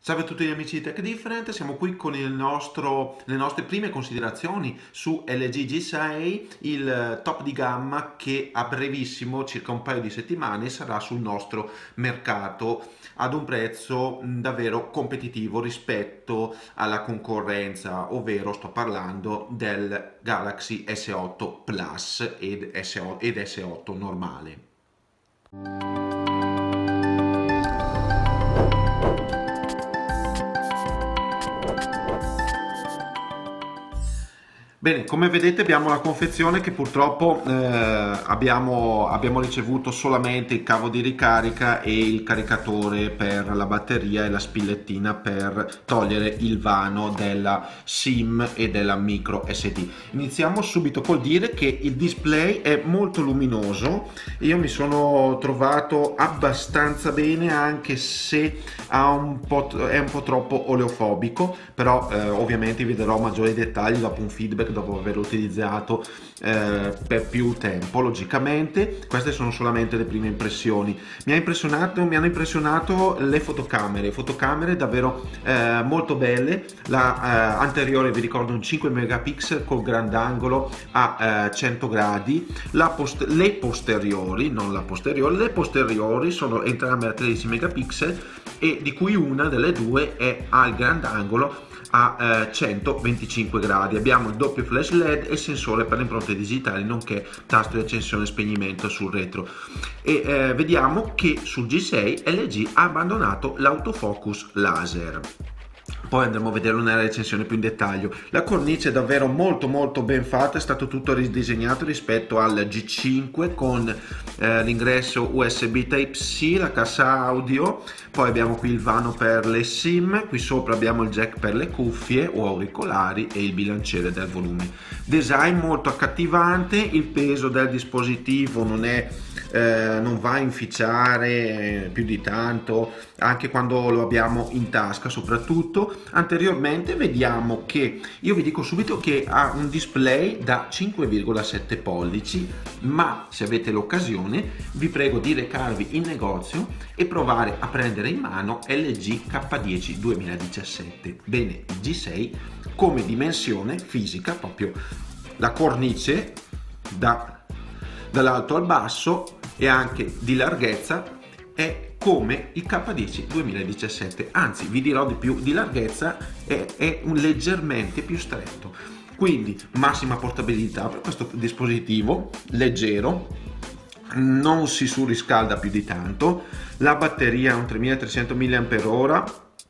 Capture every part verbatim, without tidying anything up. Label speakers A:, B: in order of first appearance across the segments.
A: Salve a tutti gli amici di Tech Different, siamo qui con il nostro, le nostre prime considerazioni su L G G sei, il top di gamma che a brevissimo, circa un paio di settimane, sarà sul nostro mercato ad un prezzo davvero competitivo rispetto alla concorrenza, ovvero sto parlando del Galaxy S otto Plus ed S otto, ed S otto normale. Bene, come vedete abbiamo la confezione che purtroppo eh, abbiamo, abbiamo ricevuto solamente il cavo di ricarica e il caricatore per la batteria e la spillettina per togliere il vano della SIM e della micro S D. Iniziamo subito col dire che il display è molto luminoso, io mi sono trovato abbastanza bene anche se ha un po', è un po' troppo oleofobico, però eh, ovviamente vi darò maggiori dettagli dopo un feedback dopo averlo utilizzato eh, per più tempo. Logicamente queste sono solamente le prime impressioni. Mi ha impressionato, mi hanno impressionato le fotocamere, fotocamere davvero eh, molto belle. La eh, anteriore vi ricordo un cinque megapixel col grandangolo a eh, cento gradi, la post le posteriori, non la posteriore, le posteriori sono entrambe a tredici megapixel e di cui una delle due è al grandangolo a eh, centoventicinque gradi. Abbiamo il doppio flash led e sensore per le impronte digitali, nonché tasto di accensione e spegnimento sul retro. E eh, vediamo che sul G sei L G ha abbandonato l'autofocus laser. Poi andremo a vederlo nella recensione più in dettaglio. La cornice è davvero molto molto ben fatta, è stato tutto ridisegnato rispetto al G cinque con eh, l'ingresso U S B Type-C, la cassa audio, poi abbiamo qui il vano per le SIM, qui sopra abbiamo il jack per le cuffie o auricolari e il bilanciere del volume. Design molto accattivante, il peso del dispositivo non è Eh, non va a inficiare più di tanto anche quando lo abbiamo in tasca. Soprattutto anteriormente vediamo che, io vi dico subito che ha un display da cinque virgola sette pollici, ma se avete l'occasione vi prego di recarvi in negozio e provare a prendere in mano L G K dieci duemiladiciassette. Bene, il G sei come dimensione fisica, proprio la cornice da dall'alto al basso e anche di larghezza è come il K dieci duemiladiciassette, anzi vi dirò di più, di larghezza è, è un leggermente più stretto, quindi massima portabilità per questo dispositivo, leggero, non si surriscalda più di tanto, la batteria è un tremilatrecento milliamperi ora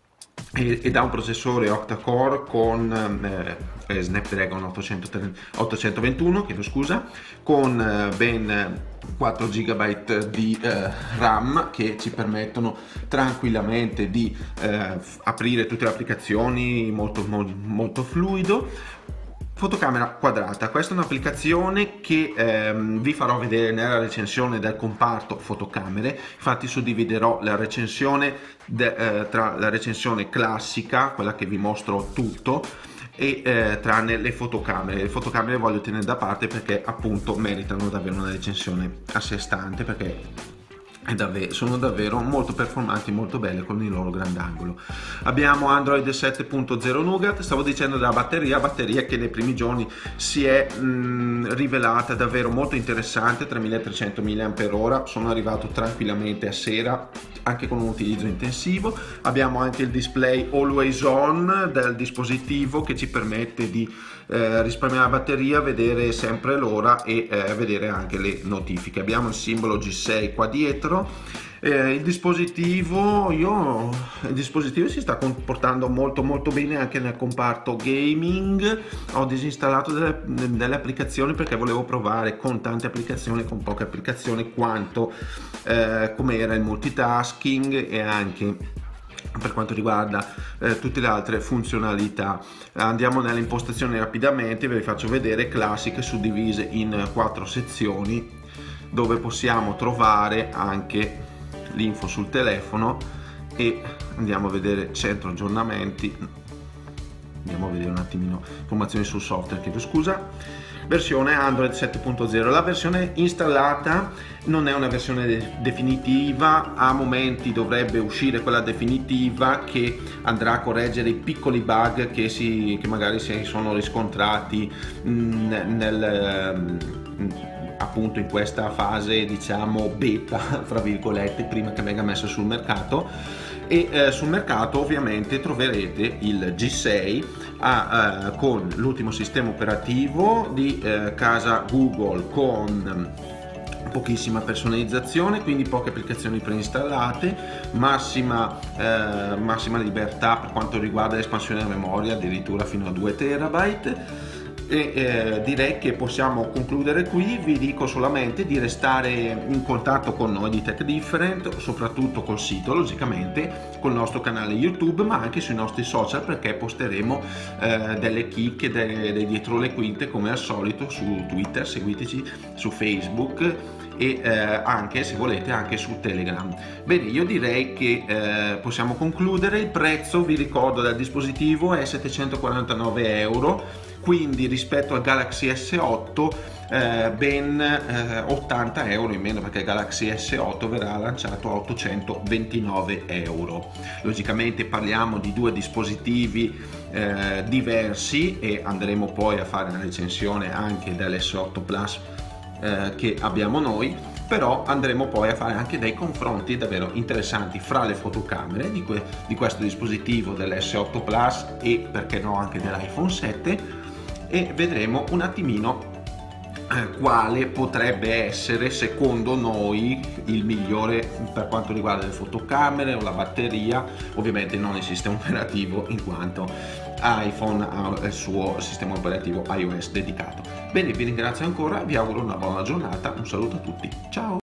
A: ed ha un processore octa-core con eh, Snapdragon ottocentoventuno, chiedo scusa, con eh, ben quattro giga di eh, RAM che ci permettono tranquillamente di eh, aprire tutte le applicazioni molto, molto, molto fluido. Fotocamera quadrata, questa è un'applicazione che ehm, vi farò vedere nella recensione del comparto fotocamere. Infatti suddividerò la recensione de, eh, tra la recensione classica, quella che vi mostro tutto, e eh, tranne le fotocamere. Le fotocamere voglio tenere da parte perché appunto meritano davvero una recensione a sé stante, perché è davvero, sono davvero molto performanti, molto belle con il loro grandangolo. Abbiamo Android sette punto zero Nougat. Stavo dicendo della batteria, batteria che nei primi giorni si è mh, rivelata davvero molto interessante, tremilatrecento milliamperi ora, sono arrivato tranquillamente a sera anche con un utilizzo intensivo. Abbiamo anche il display always on del dispositivo che ci permette di eh, risparmiare la batteria, vedere sempre l'ora e eh, vedere anche le notifiche. Abbiamo il simbolo G sei qua dietro. Eh, il dispositivo io il dispositivo si sta comportando molto molto bene anche nel comparto gaming. Ho disinstallato delle, delle applicazioni perché volevo provare con tante applicazioni, con poche applicazioni, quanto eh, come era il multitasking e anche per quanto riguarda eh, tutte le altre funzionalità. Andiamo nelle impostazioni rapidamente, ve le faccio vedere, classiche suddivise in quattro sezioni dove possiamo trovare anche l'info sul telefono e andiamo a vedere centro aggiornamenti, andiamo a vedere un attimino informazioni sul software, chiedo scusa. Versione Android sette punto zero, la versione installata non è una versione de- definitiva, a momenti dovrebbe uscire quella definitiva che andrà a correggere i piccoli bug che, si, che magari si sono riscontrati mh, nel mh, appunto in questa fase, diciamo, beta fra virgolette, prima che venga messo sul mercato. E eh, sul mercato ovviamente troverete il G sei a, eh, con l'ultimo sistema operativo di eh, casa Google, con pochissima personalizzazione, quindi poche applicazioni preinstallate, massima, eh, massima libertà per quanto riguarda l'espansione della memoria, addirittura fino a due terabyte. E eh, direi che possiamo concludere qui. Vi dico solamente di restare in contatto con noi di Tech Different, soprattutto col sito, logicamente, col nostro canale YouTube, ma anche sui nostri social, perché posteremo eh, delle chicche, delle, delle dietro le quinte, come al solito, su Twitter, seguiteci su Facebook e eh, anche, se volete, anche su Telegram. Bene, io direi che eh, possiamo concludere. Il prezzo, vi ricordo, del dispositivo è settecentoquarantanove euro, quindi rispetto al Galaxy S otto eh, ben eh, ottanta euro in meno, perché il Galaxy S otto verrà lanciato a ottocentoventinove euro. Logicamente parliamo di due dispositivi eh, diversi, e andremo poi a fare una recensione anche dell'S otto Plus eh, che abbiamo noi, però andremo poi a fare anche dei confronti davvero interessanti fra le fotocamere di, que- di questo dispositivo dell'S otto Plus e, perché no, anche dell'iPhone sette, e vedremo un attimino eh, quale potrebbe essere secondo noi il migliore per quanto riguarda le fotocamere o la batteria. Ovviamente non il sistema operativo, in quanto iPhone ha il suo sistema operativo iOS dedicato. Bene, vi ringrazio ancora, vi auguro una buona giornata, un saluto a tutti, ciao!